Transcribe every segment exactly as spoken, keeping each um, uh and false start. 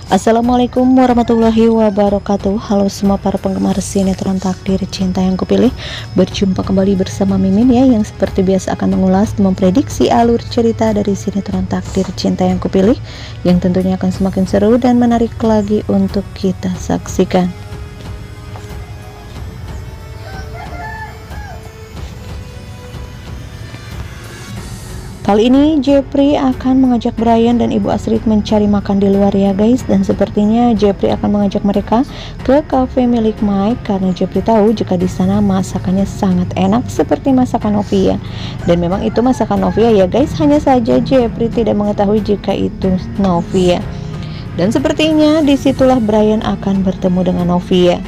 Assalamualaikum warahmatullahi wabarakatuh. Halo semua para penggemar sinetron Takdir Cinta yang Kupilih. Berjumpa kembali bersama Mimin ya, yang seperti biasa akan mengulas dan memprediksi alur cerita dari sinetron Takdir Cinta yang Kupilih, yang tentunya akan semakin seru dan menarik lagi untuk kita saksikan. Kali ini Jepri akan mengajak Brian dan Ibu Astrid mencari makan di luar ya guys. Dan sepertinya Jepri akan mengajak mereka ke cafe milik Mike, karena Jepri tahu jika di sana masakannya sangat enak seperti masakan Novia. Dan memang itu masakan Novia ya guys, hanya saja Jepri tidak mengetahui jika itu Novia. Dan sepertinya disitulah Brian akan bertemu dengan Novia.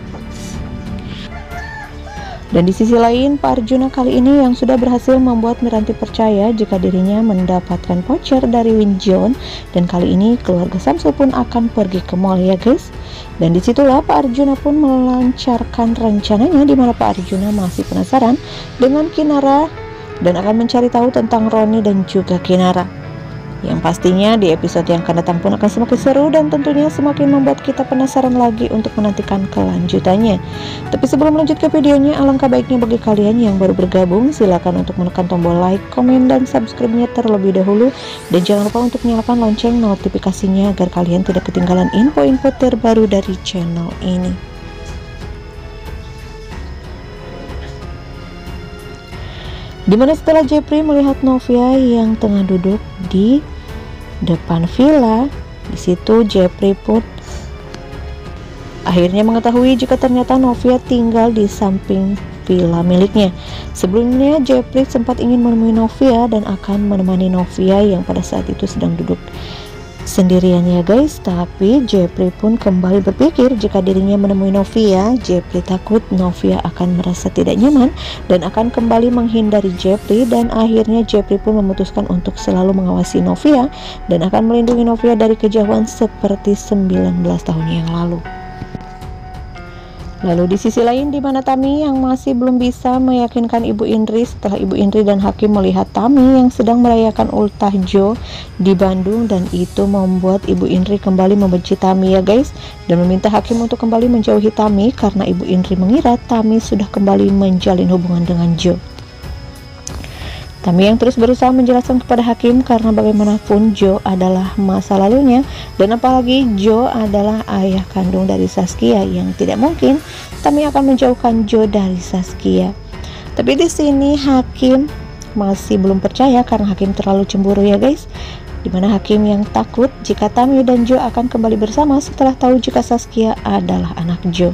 Dan di sisi lain, Pak Arjuna kali ini yang sudah berhasil membuat Miranti percaya jika dirinya mendapatkan voucher dari Win John. Dan kali ini keluarga Samsul pun akan pergi ke mall ya guys. Dan disitulah Pak Arjuna pun melancarkan rencananya, di mana Pak Arjuna masih penasaran dengan Kinara dan akan mencari tahu tentang Roni dan juga Kinara. Yang pastinya di episode yang akan datang pun akan semakin seru dan tentunya semakin membuat kita penasaran lagi untuk menantikan kelanjutannya. Tapi sebelum lanjut ke videonya, alangkah baiknya bagi kalian yang baru bergabung, silakan untuk menekan tombol like, komen, dan subscribe-nya terlebih dahulu. Dan jangan lupa untuk nyalakan lonceng notifikasinya agar kalian tidak ketinggalan info-info terbaru dari channel ini. Dimana setelah Jepri melihat Novia yang tengah duduk di depan villa, di situ Jepri pun akhirnya mengetahui jika ternyata Novia tinggal di samping villa miliknya. Sebelumnya Jepri sempat ingin menemui Novia dan akan menemani Novia yang pada saat itu sedang duduk sendirian ya guys. Tapi Jepri pun kembali berpikir jika dirinya menemui Novia, Jepri takut Novia akan merasa tidak nyaman dan akan kembali menghindari Jepri. Dan akhirnya Jepri pun memutuskan untuk selalu mengawasi Novia dan akan melindungi Novia dari kejauhan seperti sembilan belas tahun yang lalu. Lalu di sisi lain, di mana Tami yang masih belum bisa meyakinkan Ibu Indri setelah Ibu Indri dan Hakim melihat Tami yang sedang merayakan ultahjo di Bandung, dan itu membuat Ibu Indri kembali membenci Tami ya guys, dan meminta Hakim untuk kembali menjauhi Tami karena Ibu Indri mengira Tami sudah kembali menjalin hubungan dengan Jo. Tami yang terus berusaha menjelaskan kepada Hakim karena bagaimanapun Jo adalah masa lalunya, dan apalagi Jo adalah ayah kandung dari Saskia, yang tidak mungkin Tami akan menjauhkan Jo dari Saskia. Tapi di sini Hakim masih belum percaya karena Hakim terlalu cemburu ya guys, dimana Hakim yang takut jika Tami dan Jo akan kembali bersama setelah tahu jika Saskia adalah anak Jo.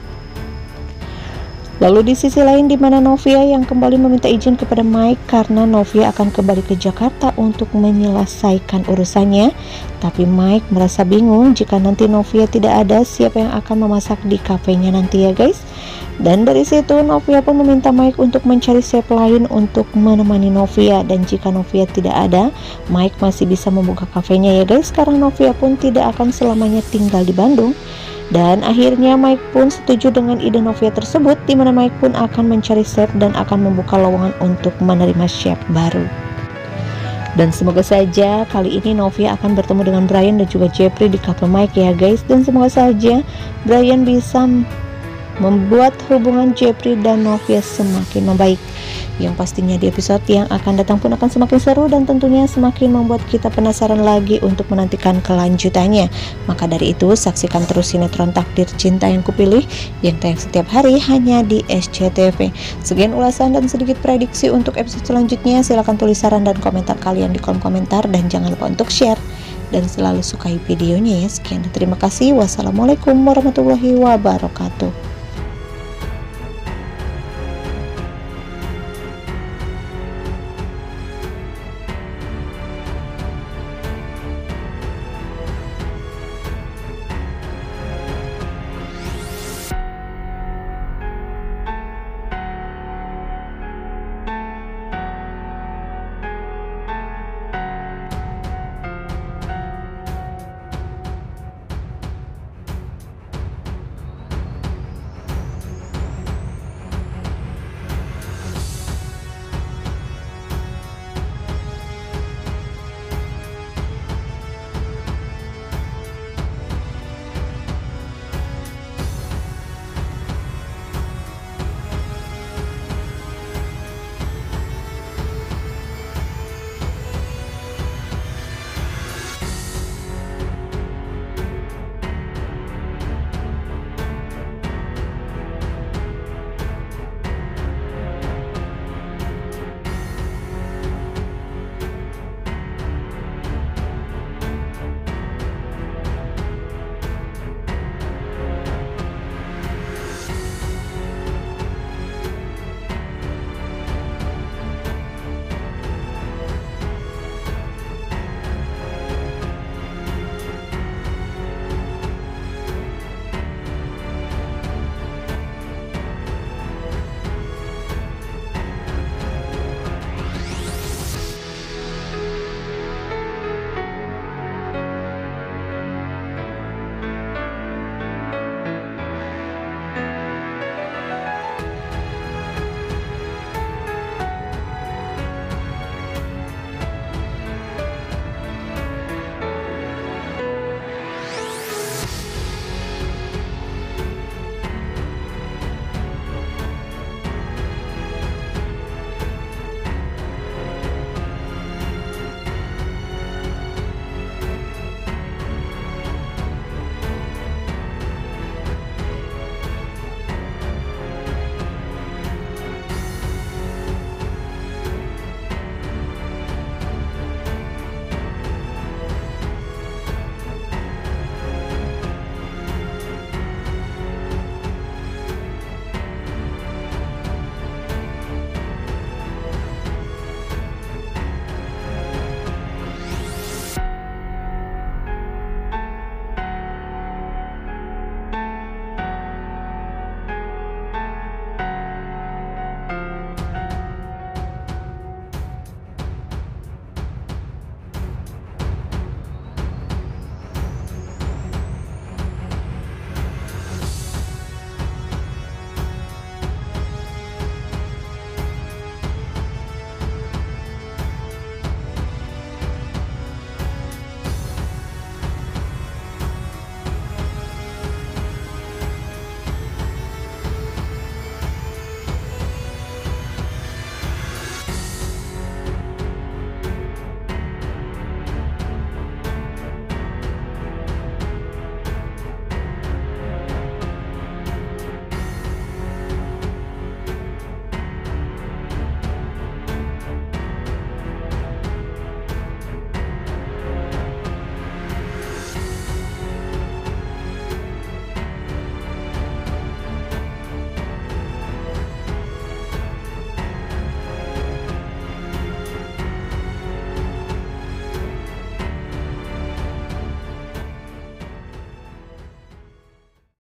Lalu di sisi lain, di mana Novia yang kembali meminta izin kepada Mike karena Novia akan kembali ke Jakarta untuk menyelesaikan urusannya. Tapi Mike merasa bingung jika nanti Novia tidak ada, siapa yang akan memasak di kafenya nanti ya guys. Dan dari situ Novia pun meminta Mike untuk mencari chef lain untuk menemani Novia, dan jika Novia tidak ada, Mike masih bisa membuka kafenya ya guys, karena Novia pun tidak akan selamanya tinggal di Bandung. Dan akhirnya Mike pun setuju dengan ide Novia tersebut, di mana Mike pun akan mencari chef dan akan membuka lowongan untuk menerima chef baru. Dan semoga saja kali ini Novia akan bertemu dengan Brian dan juga Jepri di cafe Mike ya guys. Dan semoga saja Brian bisa membuat hubungan Jepri dan Novia semakin membaik. Yang pastinya di episode yang akan datang pun akan semakin seru dan tentunya semakin membuat kita penasaran lagi untuk menantikan kelanjutannya. Maka dari itu saksikan terus sinetron Takdir Cinta yang Kupilih yang tayang setiap hari hanya di S C T V. Sekian ulasan dan sedikit prediksi untuk episode selanjutnya. Silahkan tulis saran dan komentar kalian di kolom komentar, dan jangan lupa untuk share dan selalu sukai videonya ya. Sekian dan terima kasih. Wassalamualaikum warahmatullahi wabarakatuh.